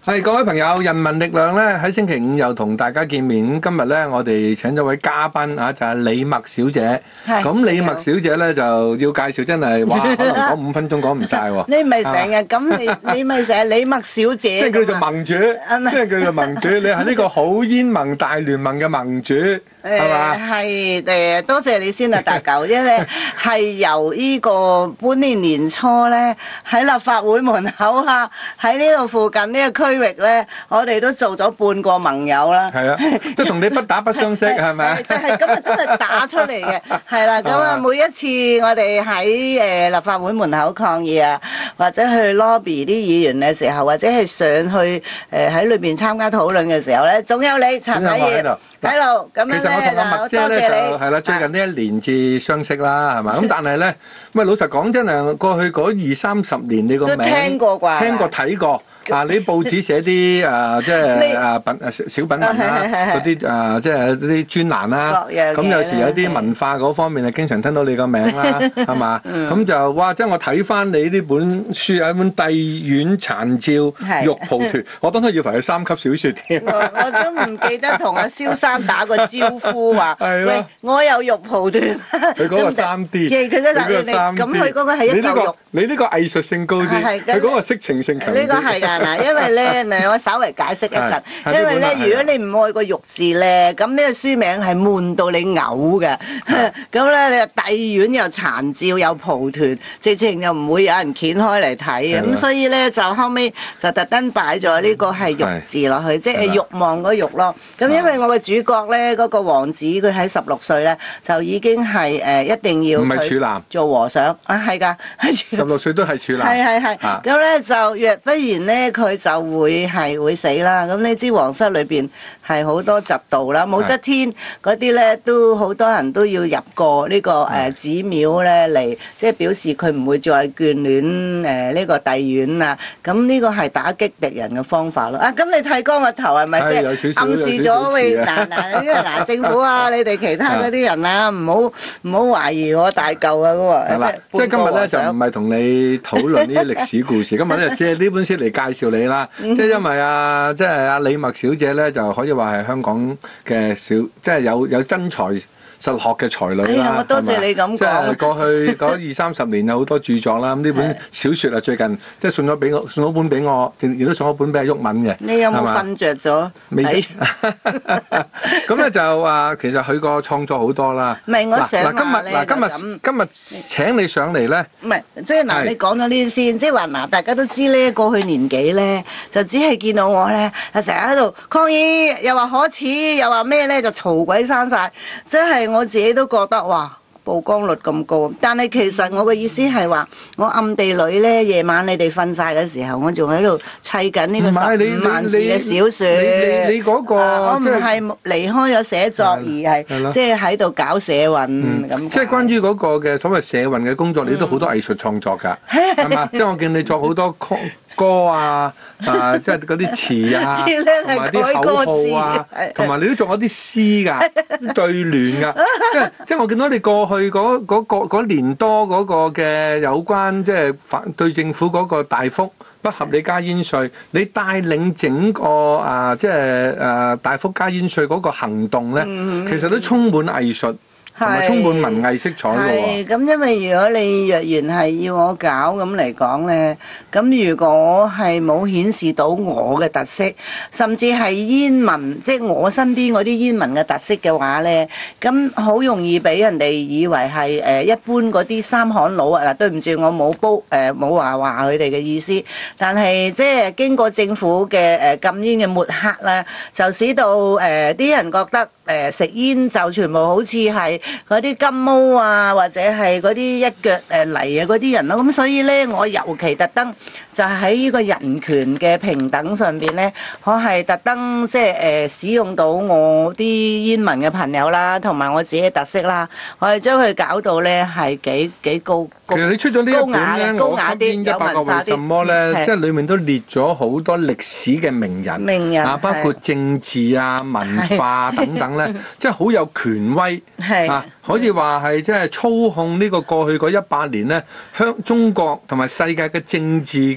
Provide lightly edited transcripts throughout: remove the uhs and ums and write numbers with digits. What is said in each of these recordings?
係各位朋友，人民力量咧喺星期五又同大家見面。今日咧，我哋請咗位嘉賓啊，就係李默小姐。咁李默小姐咧就要介紹，真係哇，可能講5分鐘講唔晒喎。 你咪成日咁，你咪成日李默小姐。 即係叫做盟主，即係叫做盟主。你係呢個好煙盟大聯盟嘅盟主，係嘛？ 係多謝你先啊，大狗。因為係由呢個本年年初咧，喺立法會門口嚇，喺呢度附近呢個區域咧，我哋都做咗半個盟友啦。 係啊，即係同你不打不相識，係咪啊？ 就係今日真係打出嚟嘅，係啦。咁啊，每一次我哋喺立法會門口抗議啊，或者去 lobby 啲議員嘅時候，或者係上去喺裏邊參加討論嘅時候咧，總有你陳偉業喺度。咁樣咧， 其實我同阿默姐咧就係啦，最近呢1年至相識啦，係嘛？咁但係咧，喂，老實講真係過去嗰20-30年，你個名都聽過啩？ 聽過睇過。啊！你報紙寫啲即係小品文啦，嗰啲即係啲專欄啦。咁有時有啲文化嗰方面，就經常聽到你個名啦，係嘛？咁就哇！即係我睇翻你呢本書，有一本《帝苑殘照玉蒲團》，我當初以為係3級小説添。 我都唔記得同阿蕭生打個招呼話，喂，我有玉蒲團。 佢嗰個3D， 佢嗰個 3D，咁佢嗰個係一嚿肉。 你呢個藝術性高啲，佢嗰個色情性強啲。 呢個係㗎嗱，因為咧，我稍微解釋一陣。因為咧，如果你唔愛個玉字咧，咁呢個書名係悶到你嘔嘅。咁咧，你帝苑又殘照又蒲團，直情又唔會有人掀開嚟睇嘅。咁所以咧，就後尾就特登擺咗呢個係玉字落去，即係慾望嗰玉咯。咁因為我嘅主角咧，嗰個王子佢喺16歲咧，就已經係一定要唔係處男做和尚啊，係㗎 ，16歲都係處男。 係。咁咧就若不然咧，佢就會死啦。咁呢支皇室裏邊係好多嫉妒啦，武則天嗰啲咧都好多人都要入過呢個寺廟咧嚟，即係表示佢唔會再眷戀呢個帝苑啊。咁呢個係打擊敵人嘅方法咯。啊，咁你剃光個頭係咪即係暗示咗喂嗱政府啊，你哋其他嗰啲人啊，唔好懷疑我大嚿啊咁啊。 即係今日咧就唔係同你討論呢啲歷史故事，今日咧借呢本書嚟介紹你啦。即係因為即係阿李默小姐咧，就可以話係香港嘅即係有真才實學嘅才女啦。 我多謝你咁講。 即係過去嗰20-30年有好多著作啦。咁呢本小説啊，最近即係送咗本俾我，亦都送咗本俾阿毓民嘅。 你有冇瞓着咗？ 未。咁咧就話其實佢個創作好多啦。 唔係我想話咧， 今日請你上嚟咧。 唔係即係嗱，你講咗呢啲先，即係話嗱，大家都知咧，過去年幾咧，就只係見到我咧，成日喺度抗議，又話可恥，又話咩咧，就嘈鬼生晒，即係我自己都覺得哇，曝光率咁高。但係其實我嘅意思係話，我暗地裏咧，夜晚你哋瞓晒嘅時候，我仲喺度砌緊呢個15萬字嘅小説。 你嗰個我唔係離開咗寫作，而係即係喺度搞社運咁。 即係關於嗰個嘅所謂社運嘅工作，你都好多藝術創作㗎，係嘛？即係我見你作好多歌啊，即係嗰啲詞啊，同埋啲口號啊，同埋你都作咗啲詩㗎，對聯㗎。即係我見到你過去嗰年多嗰個嘅有關即係反對政府嗰個大幅不合理加煙稅，你帶領整個即係大幅加煙稅嗰個行動咧，其實都充滿藝術。同埋充滿文藝色彩嘅喎。 咁因為如果你若然係要我搞咁嚟講咧，咁如果係冇顯示到我嘅特色，甚至係煙民，即係我身邊嗰啲煙民嘅特色嘅話咧，咁好容易俾人哋以為係一般嗰啲三行佬啊！嗱，對唔住，我冇話佢哋嘅意思，但係即係經過政府嘅禁煙嘅抹黑啦，就使到啲人覺得食煙就全部好似係嗰啲金毛啊，或者係嗰啲一腳泥啊嗰啲人咯。咁所以咧，我尤其特登就係喺呢個人權嘅平等上邊咧，我係特登即係使用到我啲煙民嘅朋友啦，同埋我自己嘅特色啦，我係將佢搞到咧係幾高。 其實你出咗呢一本咧，我吸煙100個為什麼咧，即係裡面都列咗好多歷史嘅名人啊，包括政治啊、文化等等咧，即係好有權威啊，可以話係即係操控呢個過去嗰100年咧，中國同埋世界嘅政治嘅嗰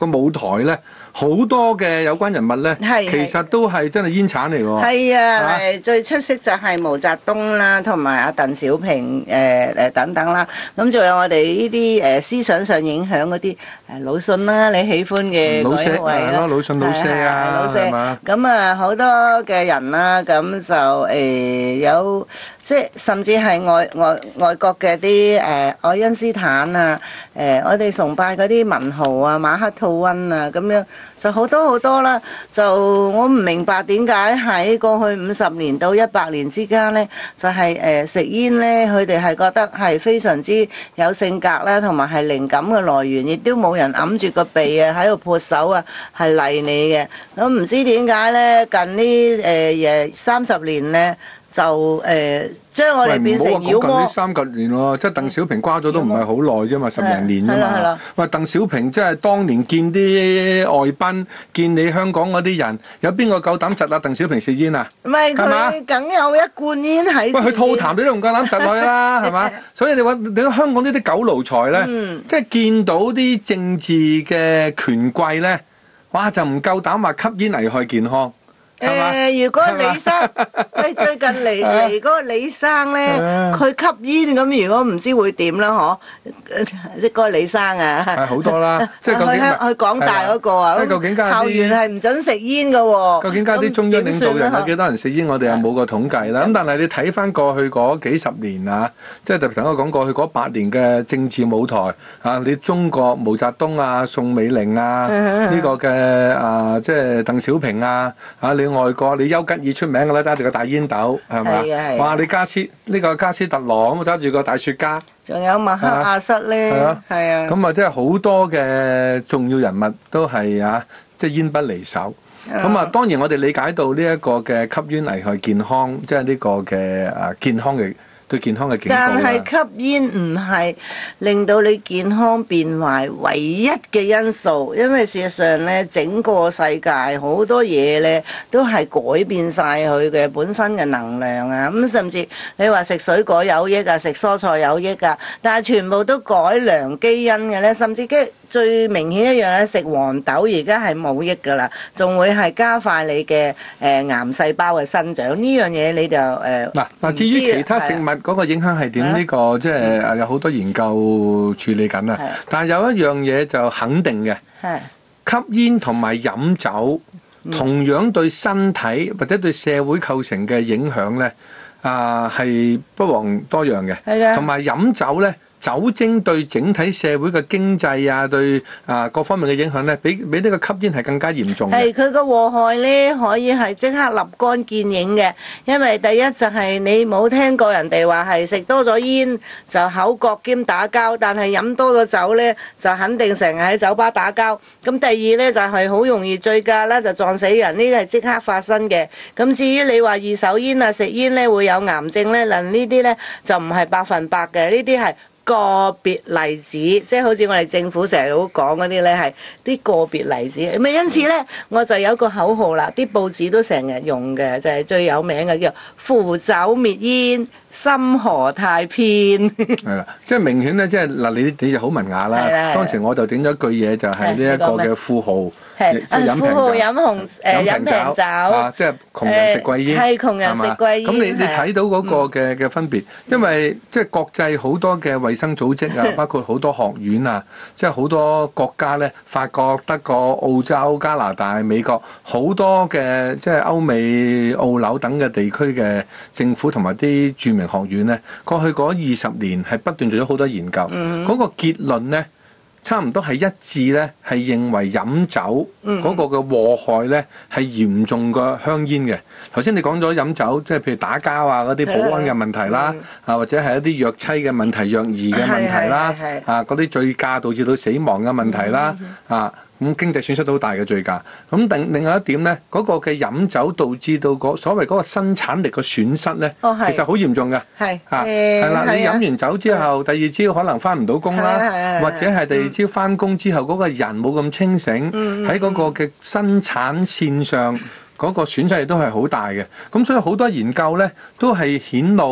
個舞台咧，好多嘅有關人物咧，其實都係真係煙鏟嚟喎。 係啊，最出色就係毛澤東啦，同埋阿鄧小平等等啦。咁仲有我哋呢啲思想上影響嗰啲魯迅啦，你喜歡嘅嗰一位啦， 魯迅老舍啊，係嘛？ 咁啊好多嘅人啦，咁就有即係甚至係外國嘅啲愛因斯坦啊，我哋崇拜嗰啲文豪啊，馬克吐溫啊，咁樣就好多好多啦。就我唔明白點解喺過去50年到100年之間呢，就係食煙呢，佢哋係覺得係非常之有性格啦，同埋係靈感嘅來源，亦都冇人揞住個鼻啊喺度潑手啊，係勵你嘅。咁唔知點解呢？近呢30年呢，就將我哋變成妖魔。 呢30年喎，即係鄧小平瓜咗都唔係好耐啫嘛，10零年啫嘛。喂，鄧小平即係當年見啲外賓，見你香港嗰啲人，有邊個夠膽窒啊鄧小平食煙啊？ 唔係佢梗有一罐煙喺。喂， 佢吐痰你都唔夠膽窒佢啦，係嘛？所以你話香港呢啲狗奴才咧，即係見到啲政治嘅權貴咧，哇就唔夠膽話吸煙危害健康。 如果李生，最近嚟嗰個李生咧，佢吸煙咁，如果唔知會點啦，嗬？即係嗰個李生啊， 係好多啦，即係究竟去港大嗰個啊， 即係究竟校園係唔準食煙㗎喎。 究竟加啲中央領導人有幾多人食煙，我哋又冇個統計啦。咁但係你睇翻過去嗰幾十年啊，即係特別頭先我講過去嗰8年嘅政治舞台啊，你中國毛澤東啊、宋美齡啊，呢個嘅即係鄧小平啊，你外國你丘吉爾出名㗎啦，揸住個大煙斗係咪？哇！你加斯特羅咁揸住個大雪茄， 仲有麥克阿瑟咧，係啊。 咁啊，即係好多嘅重要人物都係即係煙不離手。咁啊，當然我哋理解到呢一個嘅吸煙危害健康，即係呢個嘅健康嘅。對健康嘅警告。 但係吸煙唔係令到你健康變壞唯一嘅因素，因為事實上咧，整個世界好多嘢咧都係改變晒佢嘅本身嘅能量啊！咁甚至你話食水果有益啊，食蔬菜有益啊，但係全部都改良基因嘅咧，甚至最明顯一樣咧，食黃豆而家係冇益㗎啦，仲會係加快你嘅癌細胞嘅生長。呢樣嘢你就嗱，至於其他食物嗰個影響係點？呢個即係有好多研究處理緊啊。但係有一樣嘢就肯定嘅，吸煙同埋飲酒同樣對身體或者對社會構成嘅影響咧，係不遑多讓嘅。同埋飲酒咧。酒精對整體社會嘅經濟啊，對各方面嘅影響咧，比呢個吸煙係更加嚴重嘅。係佢個禍害咧，可以係即刻立竿見影嘅。因為第一就係你冇聽過人哋話係食多咗煙就口角兼打交，但係飲多咗酒咧就肯定成日喺酒吧打交。咁第二咧就係好容易醉駕啦，就撞死人，呢個係即刻發生嘅。咁至於你話二手煙啊、食煙咧會有癌症咧，嗱呢啲咧就唔係100%嘅，呢啲係個別例子，即係好似我哋政府成日都講嗰啲咧，係啲個別例子。咁因此咧，我就有個口號啦，啲報紙都成日用嘅，就係最有名嘅叫扶酒滅煙，心河太偏。係啦，即係明顯咧，即係嗱，你就好文雅啦。當時我就整咗句嘢，就係呢一個嘅富豪。 富豪飲平酒， 即係窮人食貴煙， 係窮人食貴煙。 咁你睇到嗰個嘅分別，因為即係國際好多嘅衛生組織啊，包括好多學院啊，即係好多國家咧，法國、德國、澳洲、加拿大、美國好多嘅即係歐美、澳紐等嘅地區嘅政府同埋啲著名學院咧，過去嗰20年係不斷做咗好多研究，嗰個結論咧，差唔多係一致咧，係認為飲酒嗰個嘅禍害咧係嚴重過香煙嘅。頭先你講咗飲酒，即係譬如打交啊嗰啲保安嘅問題啦，或者係一啲虐妻嘅問題、虐兒嘅問題啦，嗰啲醉駕導致到死亡嘅問題啦，咁經濟損失都好大嘅醉駕。咁另外一點咧，嗰個嘅飲酒導致到所謂嗰個生產力嘅損失咧，其實好嚴重嘅。係啦，你飲完酒之後，第二朝可能翻唔到工啦，或者係第二朝翻工之後嗰個人冇咁清醒，喺嗰個嘅生產線上嗰個損失亦都係好大嘅。咁所以好多研究咧都係顯露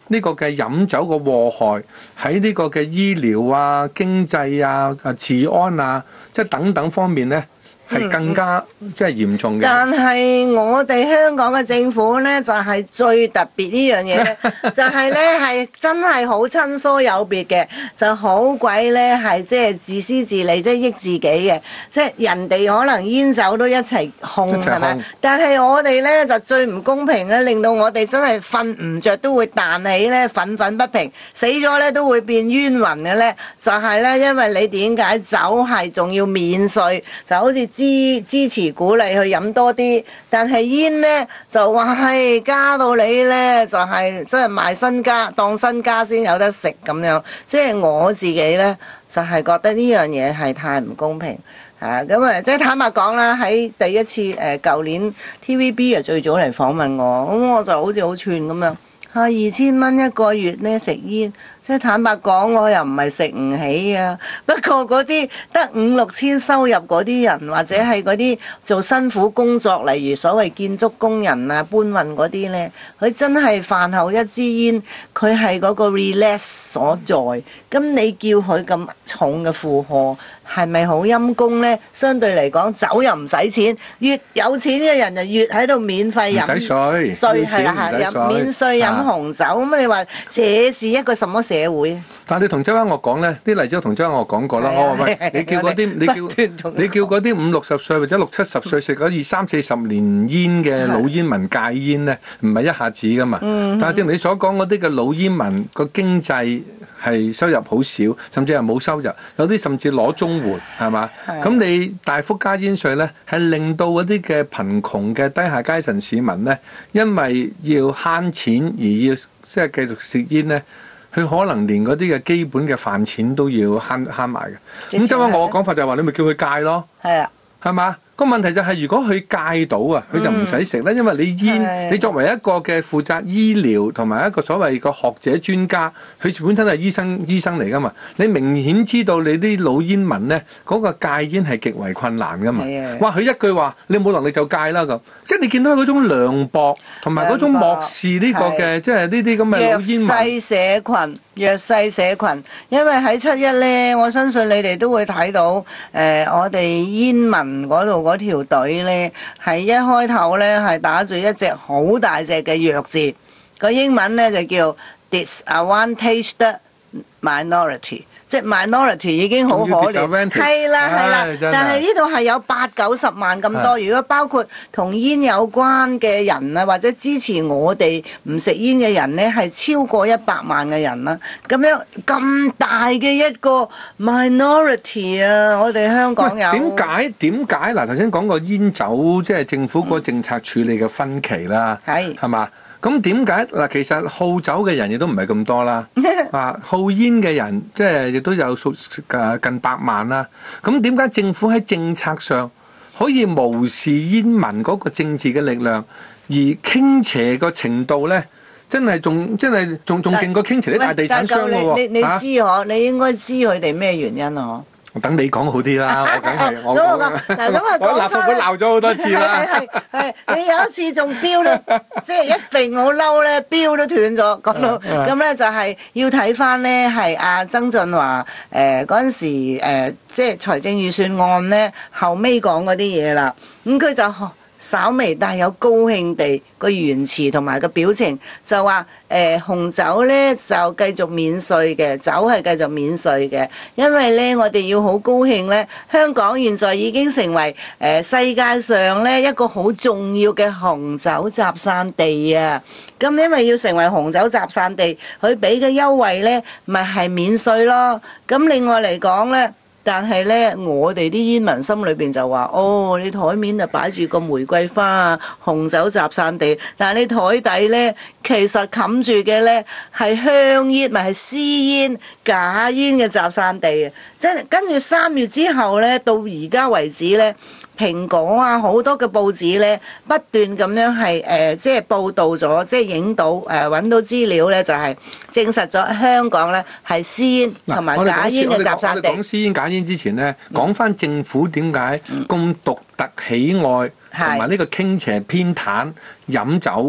呢個嘅飲酒個禍害喺呢個嘅醫療啊、經濟啊、治安啊，即係等等方面咧，係更加即係嚴重嘅。 但係我哋香港嘅政府咧，就係最特別呢樣嘢咧，就係咧係真係好親疏有別嘅，就好鬼咧係即係自私自利，即係益自己嘅，即係人哋可能煙酒都一齊控係咪？但係我哋咧就最唔公平咧，令到我哋真係瞓唔着都會彈起咧，憤憤不平，死咗咧都會變冤魂嘅咧，就係咧因為你點解酒係仲要免稅，就好似支持鼓勵去飲多啲，但係煙呢就話係加到你呢，就係真係賣身家當身家先有得食咁樣，即係我自己呢，就係覺得呢樣嘢係太唔公平嚇。咁啊即係坦白講啦，喺第一次舊年 TVB 啊最早嚟訪問我，咁我就好似好串咁樣嚇2000蚊一個月呢食煙。即係坦白講，我又唔係食唔起啊。不過嗰啲得5-6千收入嗰啲人，或者係嗰啲做辛苦工作，例如所謂建築工人啊、搬運嗰啲呢，佢真係飯後一支煙，佢係嗰個 relax 所在。咁你叫佢咁重嘅負荷，係咪好陰功呢？相對嚟講，酒又唔使錢，越有錢嘅人就越喺度免費飲， 唔使稅， 係啦，飲免稅飲紅酒。咁你話這是一個什麼社會？ 但係你同周生我講咧，啲例子我同周生我講過啦。我話喂，你叫嗰啲你叫嗰啲50-60歲或者60-70歲食咗20-30年煙嘅老煙民戒煙咧，唔係一下子噶嘛。但係正如你所講嗰啲嘅老煙民個經濟係收入好少，甚至係冇收入，有啲甚至攞綜援係嘛？咁你大幅加煙稅咧，係令到嗰啲嘅貧窮嘅低下階層市民咧，因為要慳錢而要即係繼續食煙咧。佢可能連嗰啲嘅基本嘅飯錢都要慳埋嘅。咁即係我嘅講法就係話，你咪叫佢戒咯。係啊，係嘛？個問題就係如果佢戒到啊，佢就唔使食啦。因為你煙，你作為一個嘅負責醫療同埋一個所謂個學者專家，佢本身係醫生嚟噶嘛。你明顯知道你啲老煙民咧，嗰個戒煙係極為困難噶嘛。哇！佢一句話，你冇能力就戒啦咁。即係你見到佢嗰種涼薄同埋嗰種漠視呢個嘅，即係呢啲咁嘅老煙民。弱勢社群，因為喺7·1咧，我相信你哋都會睇到，我哋煙民嗰度嗰條隊咧，係一開頭咧係打住一隻好大隻嘅弱字，個英文咧就叫 disadvantaged minority。即係 minority 已經好可憐，係啦，但係呢度係有80-90萬咁多。如果包括同煙有關嘅人啊，或者支持我哋唔食煙嘅人呢，係超過100萬嘅人啦。咁樣咁大嘅一個 minority 啊，我哋香港有點解嗱？頭先講過煙酒即係政府個政策處理嘅分歧啦，係嘛？咁點解嗱？其實好酒嘅人亦都唔係咁多啦，好煙嘅人即係亦都有近百萬啦。咁點解政府喺政策上可以無視煙民嗰個政治嘅力量，而傾斜個程度咧，真係仲勁過傾斜啲大地產商嘅喎？你知嗬？你應該知佢哋咩原因啊？等你講好啲啦，我梗係我立法會鬧咗好多次啦。係你有一次仲標咧，即係一揈好嬲咧，標都斷咗。講到咁咧，就係要睇翻咧，係阿曾俊華嗰陣時即係財政預算案咧後尾講嗰啲嘢啦。咁佢就稍微帶有高興地個言辭同埋個表情，就話紅酒咧就繼續免稅嘅，酒係繼續免稅嘅，因為咧我哋要好高興咧，香港現在已經成為世界上咧一個好重要嘅紅酒集散地啊！咁因為要成為紅酒集散地，佢俾嘅優惠咧咪係免稅咯。咁另外嚟講咧。但係咧，我哋啲煙民心裏邊就話：哦，你台面就擺住個玫瑰花啊，紅酒集散地。但係你台底咧，其實冚住嘅咧係香煙，咪係私煙、假煙嘅集散地啊！即係跟住3月之後咧，到而家為止咧。蘋果啊，好多嘅報紙咧，不斷咁樣係即係報導咗，即係影到揾到資料咧，就係證實咗香港咧係私煙同埋假煙嘅集散地。我哋講私煙假煙之前咧，講翻政府點解咁獨特喜愛同埋呢個傾斜偏袒飲酒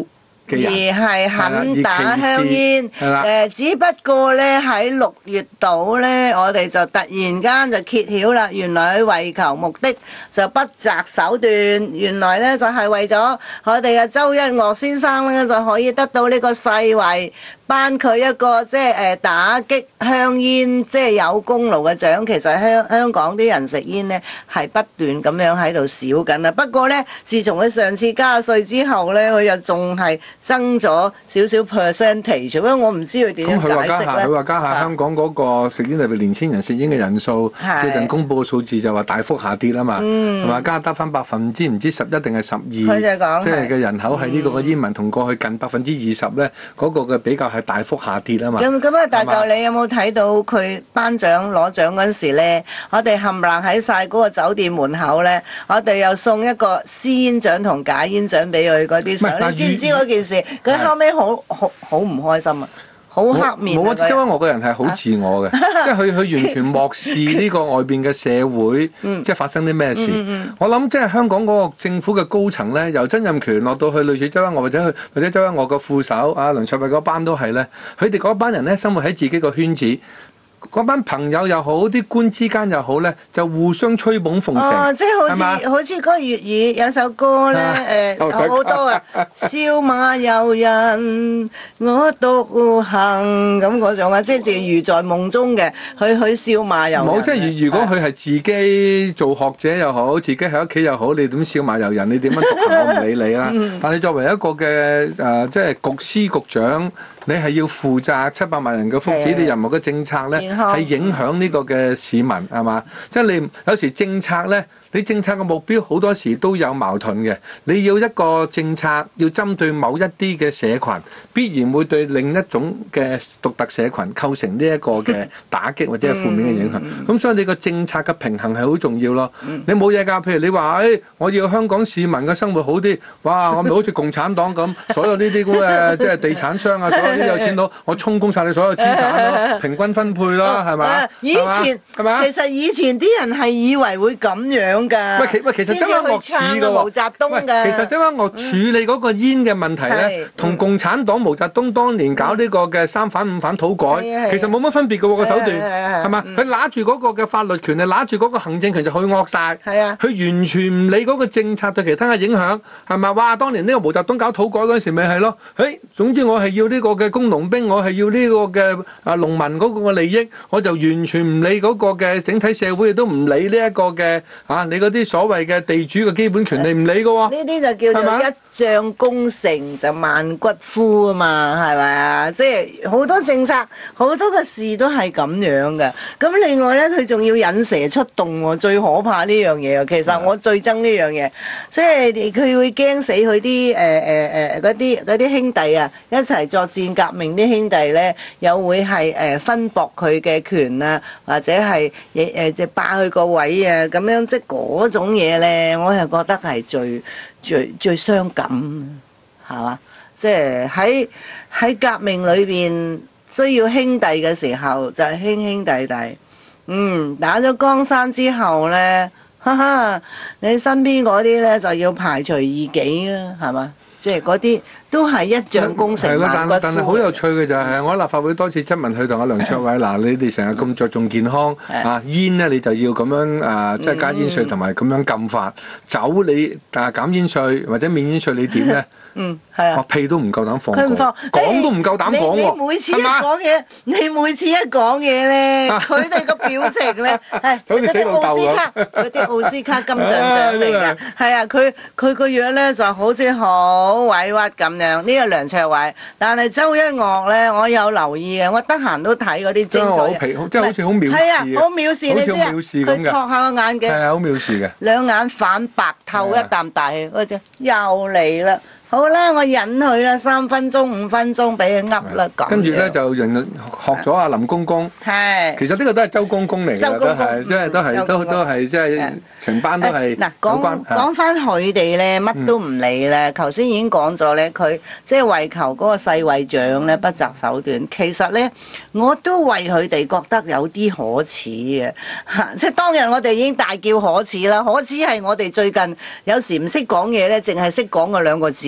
嘅人， 而係肯打香煙。 係啦， 只不過咧喺6月度咧，我哋就突然間就揭曉啦，原來佢為求目的就不擇手段，原來咧就係為咗我哋嘅周一嶽先生咧就可以得到呢個世衛頒佢一個即係打擊香煙即係有功勞嘅獎。其實香港啲人食煙咧係不斷咁樣喺度少緊啦。不過咧，自從佢上次加稅之後咧，佢又仲係增咗少少 percentage，因為我唔知佢點樣解釋咧。 佢話加下香港嗰個食煙特別年輕人食煙嘅人數，最近公佈嘅數字就話大幅下跌啊嘛，係嘛，加得翻11%定係12%， 佢就講即係嘅人口係呢個嘅煙民同過去近20%咧，嗰個嘅比較係大幅下跌啊嘛。 咁啊，大舊你有冇睇到佢頒獎攞獎嗰陣時咧？我哋冚唪唥喺晒嗰個酒店門口咧，我哋又送一個私煙獎同假煙獎俾佢嗰啲相。你知唔知嗰件事？佢後尾好唔開心啊！好黑面啊！ 周一嶽個人係好自我嘅，即係佢完全漠視呢個外邊嘅社會，即係發生啲咩事。我諗即係香港嗰個政府嘅高層咧，由曾蔭權落到去類似周一嶽或者周一嶽個副手啊梁卓偉嗰班都係咧，佢哋嗰班人咧生活喺自己個圈子。嗰班朋友又好，啲官之間又好咧，就互相吹捧奉承。 即係好似嗰個粵語有首歌咧，好多啊，笑馬遊人，我獨行咁嗰種啊，即係如在夢中嘅，去笑馬遊人。 冇，即係如果佢係自己做學者又好，自己喺屋企又好，你點笑馬遊人？你點樣獨行？我唔理你啦。但係作為一個嘅即係局司局長。你係要負責700萬人嘅福祉，你任何嘅政策咧係影響呢個嘅市民係嘛？即係你有時政策咧。你政策嘅目標好多時都有矛盾嘅，你要一個政策要針對某一啲嘅社群，必然會對另一種嘅獨特社群構成呢一個嘅打擊或者係負面嘅影響。咁所以你個政策嘅平衡係好重要咯。你冇嘢㗎，譬如你話我要香港市民嘅生活好啲，哇！我咪好似共產黨咁，所有呢啲咁即係地產商啊，所有啲有錢佬，我充公晒你所有資產咯，平均分配咯，係咪？ 以前係嘛？其實以前啲人係以為會咁樣。 其實周一嶽似嘅毛澤東嘅。 其實周一嶽處理嗰個煙嘅問題咧，同共產黨毛澤東當年搞呢個嘅3反5反土改，其實冇乜分別嘅喎個手段，係嘛？佢揦住嗰個嘅法律權力，揦住嗰個行政權就去惡晒，佢完全唔理嗰個政策對其他嘅影響，係咪？哇！當年呢個毛澤東搞土改嗰陣時，咪係咯？總之我係要呢個嘅工農兵，我係要呢個嘅農民嗰個嘅利益，我就完全唔理嗰個嘅整體社會，亦都唔理呢一個嘅你嗰啲所謂嘅地主嘅基本權利唔理嘅喎， 呢啲就叫做一將功成就萬骨枯啊嘛，係咪啊？即係好多政策，好多嘅事都係咁樣嘅。咁另外咧，佢仲要引蛇出洞喎，最可怕呢樣嘢。其實我最憎呢樣嘢，即係佢會驚死佢啲嗰啲兄弟啊，一齊作戰革命啲兄弟咧，又會係分薄佢嘅權啊，或者係即係霸佢個位啊，咁樣即係嗰種嘢咧，我係覺得係最傷感，係嘛？即係喺革命裏邊需要兄弟嘅時候，就係兄兄弟弟。打咗江山之後咧，哈哈，你身邊嗰啲咧就要排除異己啦，係嘛？即係嗰啲都係一將功成萬骨枯。 但係好有趣嘅就係，我喺立法會多次質問佢同阿梁卓偉，嗱，你哋成日咁着重健康煙咧，你就要咁樣即係加煙稅同埋咁樣禁法；酒你減煙稅或者免煙稅，你點咧？ 係啊， 屁都唔夠膽放過，講都唔夠膽講喎。 你每次一講嘢咧，佢哋個表情咧，係好似死老豆咁。 嗰啲奧斯卡金像獎嚟嘅，係啊，佢個樣咧就好似好委屈咁樣。呢個梁卓偉，但係周一嶽咧，我有留意嘅，我得閒都睇嗰啲精彩。 即係好似好藐視。 係啊，好藐視你知啊，佢托下個眼鏡， 係啊，好藐視嘅。 兩眼反白透一啖大氣，嗰隻又嚟啦。好啦，我忍佢啦，3分鐘、5分鐘俾佢噏啦，講。跟住咧就人學咗阿林公公。係。其實呢個都係周公公嚟嘅，都係，即係都係，即係成班都係。嗱， 講翻佢哋咧，乜都唔理咧。頭先已經講咗咧，佢即係為求嗰個世衛獎咧，不擇手段。其實咧，我都為佢哋覺得有啲可恥嘅。即係當日我哋已經大叫可恥啦，可恥係我哋最近有時唔識講嘢咧，淨係識講嗰2個字。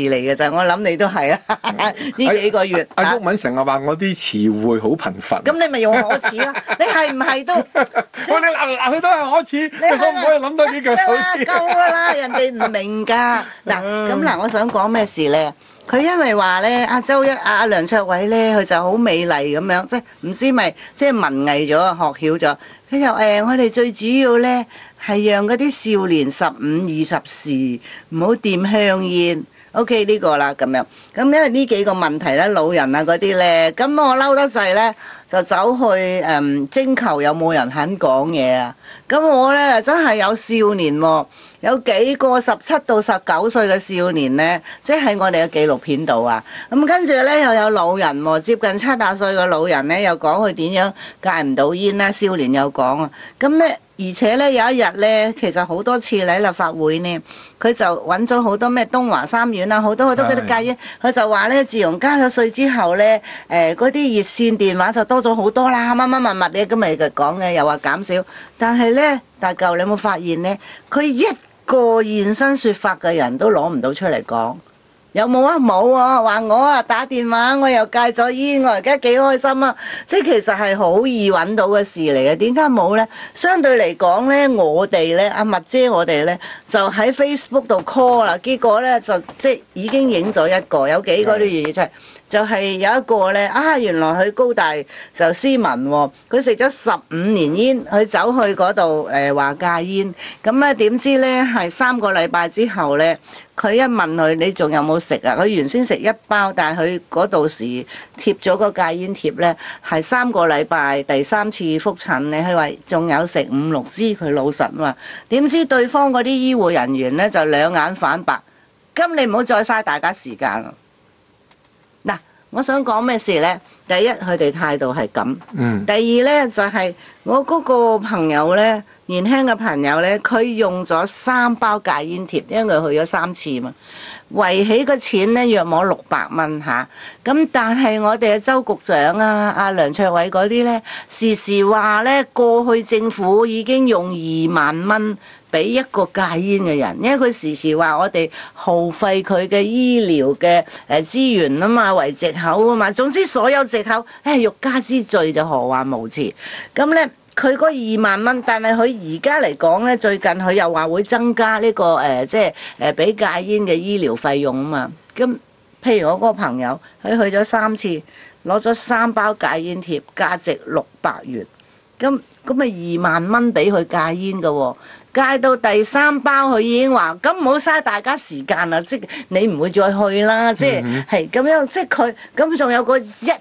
嚟嘅咋，我諗你都係啦。呢幾個月， 阿毓民成日話我啲詞彙好貧乏。 咁你咪用可恥咯？你係唔係都？ 我哋嗱佢都係可恥，你可唔可以諗多幾句好啲？ 夠啦，人哋唔明㗎。嗱，我想講咩事咧？佢因為話咧，阿梁卓偉咧，佢就好美麗咁樣，即係唔知咪即係文藝咗、學曉咗。佢就我哋最主要咧係讓嗰啲少年15、20時唔好掂香煙。OK 呢個啦咁樣。咁因為呢幾個問題咧，老人啊嗰啲咧，咁我嬲得滯咧，就走去徵求有冇人肯講嘢啊。咁我咧真係有少年喎。有幾個17到19歲嘅少年呢，即係我哋嘅紀錄片度啊。咁跟住呢，又有老人喎，接近70歲嘅老人呢，又講佢點樣戒唔到煙啦。少年又講啊。咁呢，而且呢，有一日呢，其實好多次喺立法會呢，佢就揾咗好多咩東華三院啊，好多嗰啲戒煙。佢就話呢，自從加咗稅之後呢，嗰啲熱線電話就多咗好多啦，乜乜物咧，咁咪講嘅，又話減少。但係呢，大嚿你有冇發現呢？佢一個現身說法嘅人都攞唔到出嚟講，有冇啊？冇啊！話我啊打電話，我又戒咗煙，我而家幾開心啊！即係其實係好易揾到嘅事嚟嘅，點解冇呢？相對嚟講呢，我哋呢，阿麥姐我哋呢，就喺 Facebook 度 call 啦，結果呢，就即係已經影咗一個，有幾個都願意出嚟。就係有一個呢，原來佢高大就斯文喎，佢食咗15年煙，佢走去嗰度話戒煙，咁咧點知呢？係3個禮拜之後呢，佢一問佢你仲有冇食啊？佢原先食1包，但係佢嗰度時貼咗個戒煙貼呢，係3個禮拜第3次覆診呢，佢話仲有食5、6支，佢老實話，點知對方嗰啲醫護人員呢，就兩眼反白，咁你唔好再嘥大家時間啦。嗱，我想講咩事呢？第一，佢哋態度係咁。第二呢，就係我嗰個朋友呢，年輕嘅朋友呢，佢用咗3包戒煙貼，因為佢去咗3次嘛，圍起個錢呢，約莫600蚊嚇。咁但係我哋嘅周局長啊、阿梁卓偉嗰啲呢，時時話呢，過去政府已經用2萬蚊俾一個戒煙嘅人，因為佢時時話我哋耗費佢嘅醫療嘅資源啊嘛，為藉口啊嘛。總之所有藉口，欲加之罪就何患無辭。咁呢，佢嗰2萬蚊，但係佢而家嚟講呢，最近佢又話會增加呢個即係俾戒煙嘅醫療費用啊嘛。咁譬如我嗰個朋友，佢去咗3次，攞咗3包戒煙貼，價值600元。咁咪2萬蚊俾佢戒煙嘅喎。戒到第3包，佢已經話：咁唔好嘥大家時間啦，即你唔會再去啦，即係咁樣，即係佢咁仲有個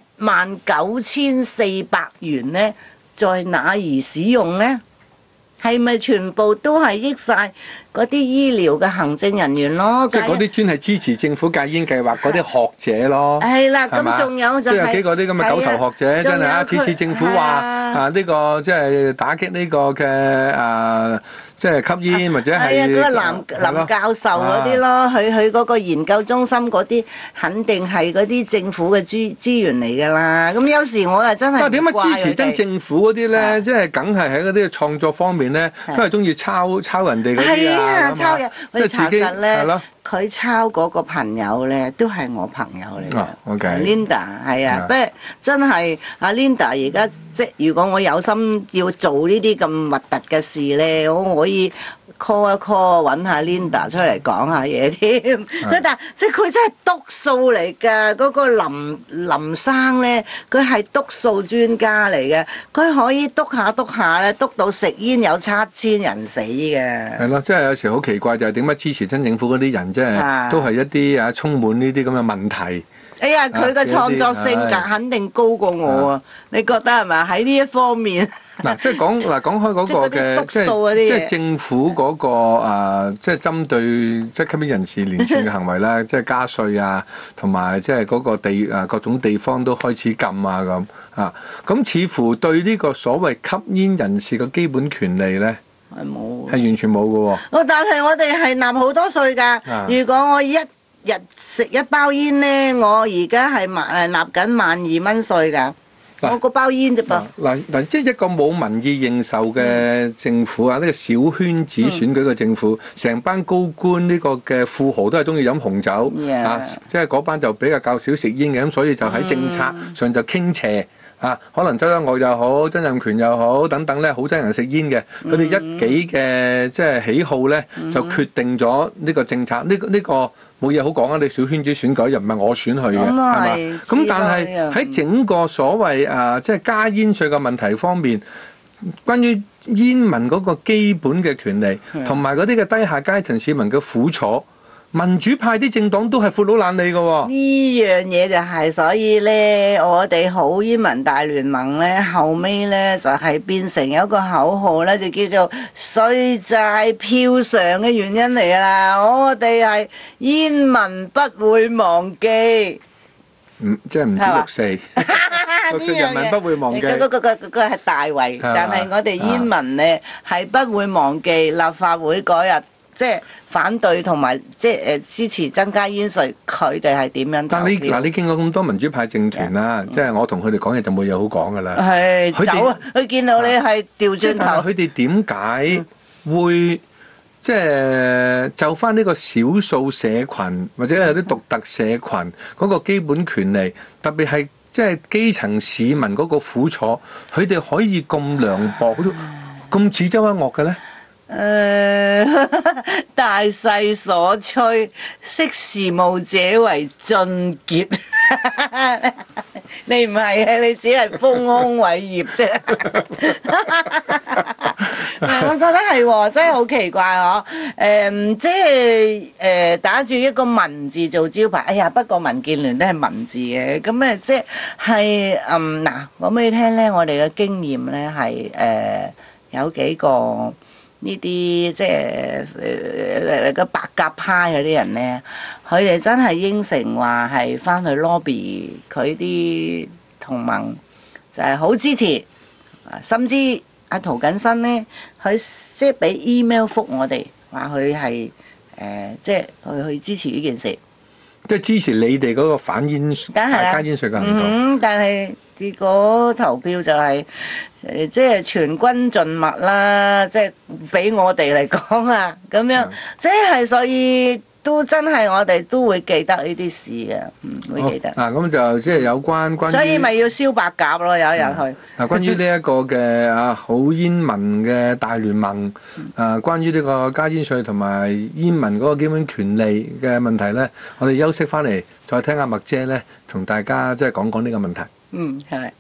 19400元呢，在哪兒使用呢？係咪全部都係益晒嗰啲醫療嘅行政人員咯？ 即係嗰啲專係支持政府戒煙計劃嗰啲學者咯。 係啦，咁仲有就係即係有幾個啲咁嘅狗頭學者，真係啊！次次政府話呢個即係打擊呢個嘅即係吸煙或者係嗰個林教授嗰啲咯，佢嗰個研究中心嗰啲肯定係嗰啲政府嘅資源嚟㗎啦。咁有時我又真係點解支持真政府嗰啲咧？即係梗係喺嗰啲創作方面咧，都係中意抄人哋嗰啲啊， 抄人。 即係查實咧， 佢抄嗰個朋友咧，都係我朋友嚟嘅。 OK Linda 係啊，不過真係阿 Linda 而家即係如果我有心要做呢啲咁核突嘅事咧，我可以 call 一 call 揾下 Linda 出嚟講下嘢添。但即係佢真係篤數嚟㗎，嗰個林生咧，佢係篤數專家嚟嘅，佢可以篤下咧，篤到食煙有7000人死嘅。 係咯，即係有時好奇怪就係點解支持真政府嗰啲人，即係都係一啲充滿呢啲咁嘅問題。 哎呀，佢嘅創作性格肯定高過我啊！你覺得係咪？喺呢一方面嗱，即係講開嗰個嘅，即係政府嗰個即係針對即係吸煙人士連串嘅行為咧，即係加稅啊，同埋即係嗰個各種地方都開始禁啊咁啊，咁似乎對呢個所謂吸煙人士嘅基本權利咧係完全冇嘅喎。 但係我哋係納好多稅㗎。如果我一日食1包煙呢，我而家係納緊12000蚊稅㗎。 我個包煙啫噃。 嗱，即係一個冇民意認受嘅政府啊，呢個小圈子選舉嘅政府，成班高官呢個嘅富豪都係中意飲紅酒啊，即係嗰班就比較較少食煙嘅，咁所以就喺政策上就傾斜。可能周一嶽又好，曾蔭權又好等等咧，好憎人食煙嘅，佢哋一己嘅即係喜好咧，就決定咗呢個政策。呢個冇嘢好講啊！你小圈子選舉又唔係我選去嘅，係嘛？咁但係喺整個所謂即係加煙稅嘅問題方面，關於煙民嗰個基本嘅權利，同埋嗰啲嘅低下階層市民嘅苦楚。民主派啲政黨都係闊佬懶理嘅喎， 呢樣嘢就係，所以咧，我哋好煙民大聯盟咧，後尾咧就係變成有一個口號咧，就叫做稅債票償嘅原因嚟啦。我哋係煙民不會忘記， 即係唔止64，人民不會忘記。 嗰個係大圍，但係我哋煙民咧係不會忘記立法會嗰日。即係反對同埋即係支持增加煙稅，佢哋係點樣投票？ 但係你見過咁多民主派政團啦，即係我同佢哋講嘢就冇嘢好講㗎啦。 係走啊！佢見到你係調轉頭。 但係佢哋點解會即係就翻呢個少數社群或者有啲獨特社群嗰個基本權利，特別係即係基層市民嗰個苦楚，佢哋可以咁涼薄，咁似周一嶽嘅咧？ 大勢所趨，識時務者為俊傑。你唔係啊，你只係豐功偉業啫。我覺得係喎，真係好奇怪嗬。即係打住一個民字做招牌。哎呀，不過民建聯都係民字嘅，咁即係嗱，講俾你聽咧，我哋嘅經驗咧係有幾個。呢啲即係個白鴿派嗰啲人咧，佢哋真係應承話係翻去 lobby 佢啲同盟，就係好支持。甚至阿涂謹申咧，佢即係俾 email 覆我哋，話佢係即係去支持呢件事， 即係支持你哋嗰個反煙加煙稅嘅行動。 但係結果投票就係、即係全軍盡墨啦，即係俾我哋嚟講啊，咁樣即係所以都真係我哋都會記得呢啲事嘅，會記得。 咁就即係有關於， 所以咪要燒白鴿咯，有一日去。 關於呢一個嘅好煙民嘅大聯盟，關於呢個加煙稅同埋煙民嗰個基本權利嘅問題咧，我哋休息翻嚟再聽阿麥姐咧同大家即係講講呢個問題。 係咪？